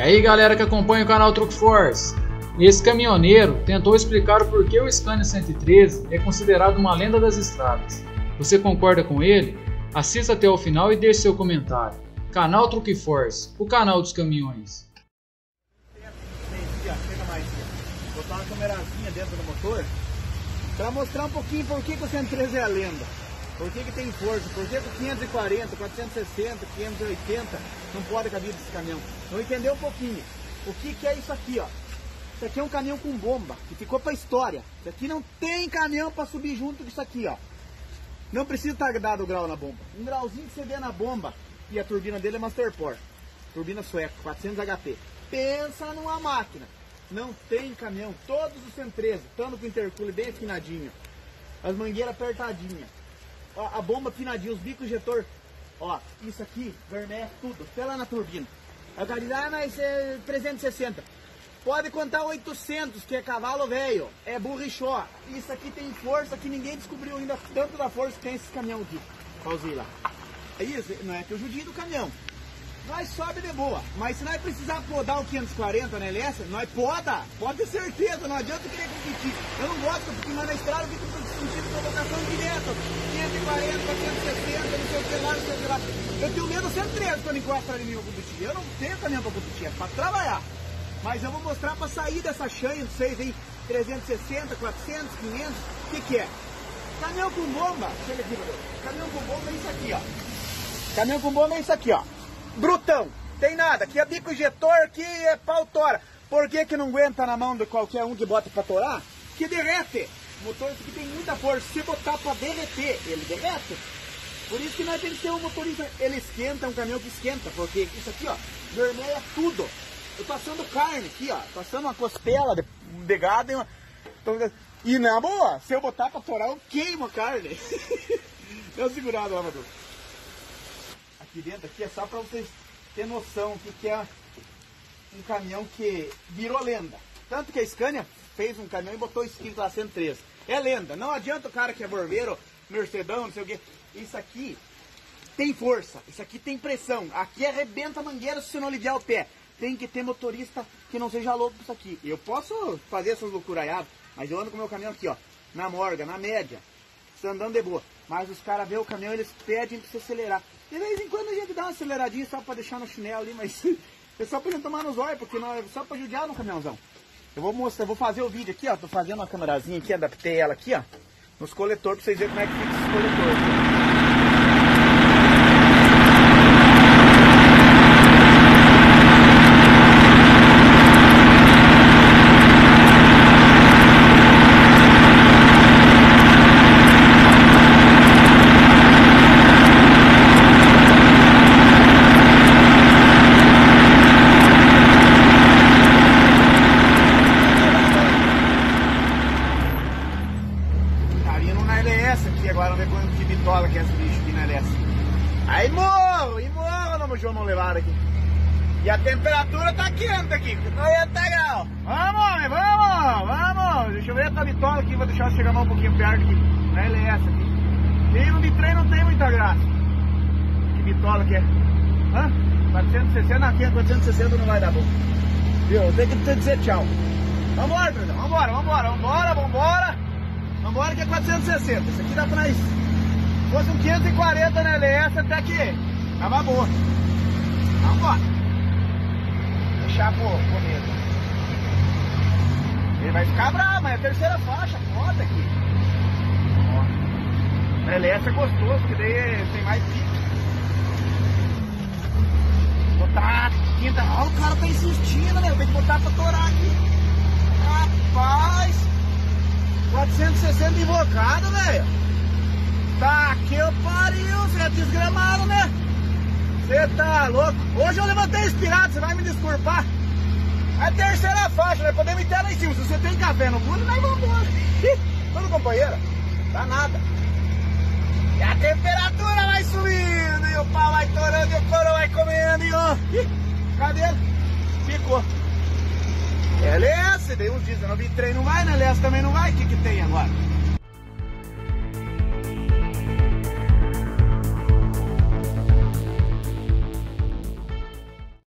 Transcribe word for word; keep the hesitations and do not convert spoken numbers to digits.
aí galera que acompanha o canal Truck Force, esse caminhoneiro tentou explicar o porquê o Scania cento e treze é considerado uma lenda das estradas. Você concorda com ele? Assista até o final e deixe seu comentário. Canal Truck Force, o canal dos caminhões. Chega mais, botar uma câmerazinha dentro do motor para mostrar um pouquinho por que, que o cento e treze é a lenda. Por que, que tem força? Por que, que o quinhentos e quarenta, quatrocentos e sessenta, quinhentos e oitenta não pode caber desse caminhão? Vamos entender um pouquinho. O que, que é isso aqui, ó? Isso aqui é um caminhão com bomba, que ficou para a história. Isso aqui não tem caminhão para subir junto disso aqui, ó. Não precisa estar dado o grau na bomba. Um grauzinho que você vê na bomba, e a turbina dele é Masterport. Turbina sueca, quatrocentos H P. Pensa numa máquina. Não tem caminhão. Todos os cento e treze, estando com o intercooler bem afinadinho. As mangueiras apertadinhas. Ó, a bomba afinadinha, os bicos injetor. Ó, isso aqui, vermelho, tudo. Até lá na turbina. Aí o cara diz, ah, mas é trezentos e sessenta. Pode contar oitocentos, que é cavalo velho. É burrichó. Isso aqui tem força que ninguém descobriu ainda, tanto da força que tem esse caminhão aqui. Pausei lá. É isso, não é que eu judio do caminhão. Nós sobe de boa, mas se nós precisar podar o quinhentos e quarenta na L S, nós poda, pode ter certeza, não adianta querer competir. Eu não gosto, porque nós na estrada fica sentindo provocação direta. quinhentos e quarenta, quinhentos e sessenta, não sei o que lá, não sei o que lá. Eu tenho medo cento e treze quando encosta ali no competir. Eu não tenho caminhão para competir, é para trabalhar. Mas eu vou mostrar para sair dessa chanha de vocês aí, trezentos e sessenta, quatrocentos, quinhentos, o que que é? Caminhão com bomba, chega aqui, meu. Caminhão com bomba é isso aqui, ó. Caminhão com bomba é isso aqui, ó. Brutão, tem nada, aqui é bico injetor, aqui é pau tora. Por que que não aguenta na mão de qualquer um que bota pra torar? Que derrete. O motor aqui tem muita força, se botar pra derreter, ele derrete. Por isso que nós temos que ter um motorista, ele esquenta, é um caminhão que esquenta, porque isso aqui, ó, vermelho é tudo. Eu passando carne aqui, ó, passando uma costela de, de gado e, uma, e na boa, se eu botar pra torar, eu queimo a carne. Dá uma segurada lá, Maduro. Aqui dentro aqui é só para vocês terem noção do que é um caminhão que virou lenda. Tanto que a Scania fez um caminhão e botou escrito lá cento e treze. É lenda, não adianta o cara que é borbeiro, mercedão, não sei o que. Isso aqui tem força, isso aqui tem pressão. Aqui arrebenta a mangueira se você não aliviar o pé. Tem que ter motorista que não seja louco com isso aqui. Eu posso fazer essas loucuraiadas, mas eu ando com o meu caminhão aqui, ó, na morga, na média, andando de boa. Mas os caras vê o caminhão, eles pedem pra você acelerar. De vez em quando a gente dá uma aceleradinha só pra deixar no chinelo ali, mas é só pra gente tomar nos olhos, porque não é só pra judiar no caminhãozão. Eu vou mostrar, eu vou fazer o vídeo aqui, ó. Tô fazendo uma câmerazinha aqui, adaptei ela aqui, ó, nos coletores pra vocês verem como é que fica esses coletores. Agora vamos ver quanto de bitola que é esse bicho aqui na L S. Aí morro, e morro, não, João, não levar aqui. E a temperatura tá quente aqui, noventa graus. Vamos, homem, vamos, vamos. Deixa eu ver essa bitola aqui, vou deixar ela chegar mais um pouquinho perto aqui, na L S aqui. Treino de trem não tem muita graça. Que bitola que é? Hã? quatrocentos e sessenta, aqui é quatrocentos e sessenta, não vai dar bom. Viu, tem que dizer tchau. Vambora, Pedro, vambora, vambora, vambora, vambora. Vambora que é quatrocentos e sessenta, isso aqui dá pra nós. Se fosse um quinhentos e quarenta na L S até que tava boa. Vambora. Deixar por medo. Ele vai ficar bravo, mas é a terceira faixa, foda aqui. Ó. Na L S é gostoso, porque daí tem mais pique. Botar quinta. Ó, o cara tá insistindo, né? Tem que botar pra torar aqui. Rapaz! quatrocentos e sessenta invocado, velho. Tá que eu pariu, você é desgramado, né? Você tá louco. Hoje eu levantei inspirado, você vai me desculpar. É a terceira faixa, nós podemos ir lá em cima. Se você tem café no bule, nós vamos embora. Tudo, companheira? Tá nada. E a temperatura vai subindo, e o pau vai torando, e o couro vai comendo, e ó. Cadê ele? Ficou. L S, dei uns dias, eu não vi trem, não vai, né? L S também não vai, o que que tem?